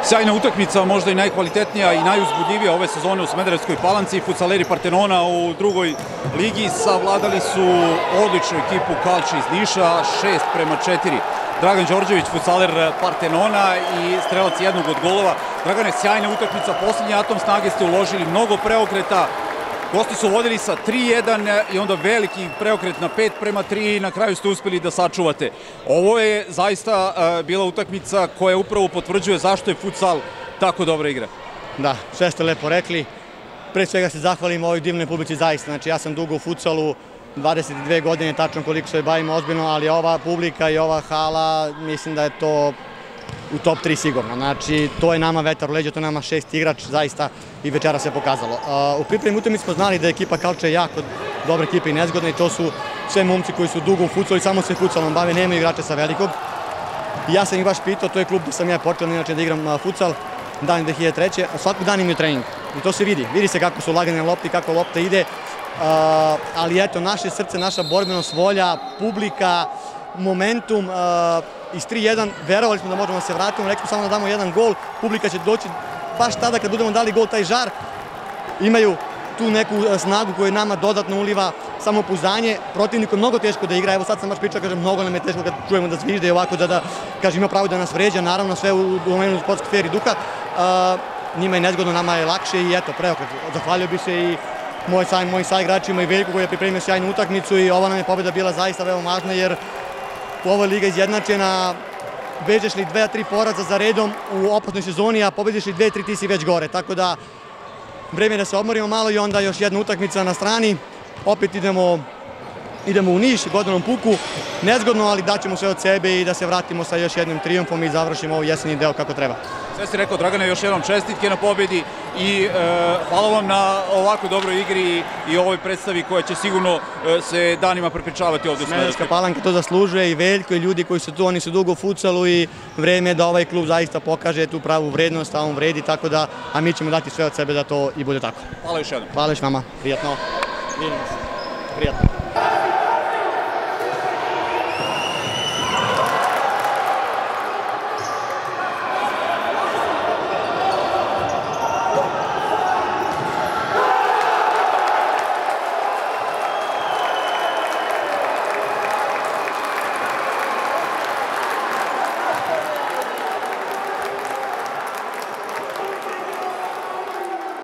Sjajna utakmica, možda i najkvalitetnija i najuzbudljivija ove sezone u Smederevskoj Palanci. Futsaleri Partenona u drugoj ligi savladali su odličnu ekipu Kalči iz Niša, 6:4. Dragan Đorđević, futsaler Partenona i strelac jednog od golova. Dragane, sjajna utakmica, posljednji atom snage ste uložili, mnogo preokreta. Gosti su vodili sa 3:1 i onda veliki preokret na 5:3 i na kraju ste uspeli da sačuvate. Ovo je zaista bila utakmica koja upravo potvrđuje zašto je futsal tako dobra igra. Da, sve ste lepo rekli. Pre svega se zahvalim ovoj divnoj publici zaista. Znači, ja sam dugo u futsalu, 22 godine, tačno koliko se bavimo ozbiljno, ali ova publika i ova hala, mislim da je to u top 3 sigurno. Znači, to je nama vetar u leđa, to je nama 6 igrač, zaista i večera se pokazalo. U pripremi utakmice smo znali da je ekipa Kalče jako dobra ekipa i nezgodna i to su sve momci koji su dugo u futsalu i samo se futsalom bave, nema igrače sa velikog. Ja sam ih baš pitao, to je klub gde sam ja počeo inače da igram futsal, dan 2003. Svakog dana imaju trening i to se vidi. Vidi se kako su lagane lopte i kako lopta ide, ali eto, naše srce, naša borbenost, volja, publika, momentum, iz 3:1 verovali smo da možemo da se vratimo, rekli smo samo da damo jedan gol, publika će doći baš tada kad budemo dali gol, taj žar, imaju tu neku snagu koju nama dodatno uliva samopouzdanje. Protivniku je mnogo teško da igra, evo sad sam baš pričao, kažem, mnogo nam je teško kad čujemo da zvižde i ovako da kaže, ima pravo da nas vređa, naravno sve u domenu sportske fer i duha. Njima je nezgodno, nama je lakše i eto, preokret. Zahvalio bi se i mojim saigračima i Veljku koji je pripremio sjajnu utakmicu i ova nam je pobjeda bila zaista veoma važna jer ova liga izjednačena, vežeš li 2-3 poraza za redom u opasnoj sezoni, a pobediš li 2-3 ti si već gore, tako da vreme je da se odmorimo malo i onda još jedna utakmica na strani, opet idemo u Niš, Gordanom Puku, nezgodno, ali daćemo sve od sebe i da se vratimo sa još jednim trijumfom i završimo ovaj jesenji deo kako treba. Sve si rekao, Dragane, još jednom čestitke na pobjedi i hvala vam na ovako dobroj igri i ovoj predstavi koja će sigurno se danima prepričavati ovdje u Smederevskoj. Smederevska Palanka to zaslužuje i Veljko i ljudi koji su tu, oni su dugo u futsalu i vreme je da ovaj klub zaista pokaže tu pravu vrednost, a on vredi, tako da, a mi ćemo dati sve od sebe da to i bude tako. Hvala još jednom. Hvala još vama, prijatno. Vidimo se. Prijatno.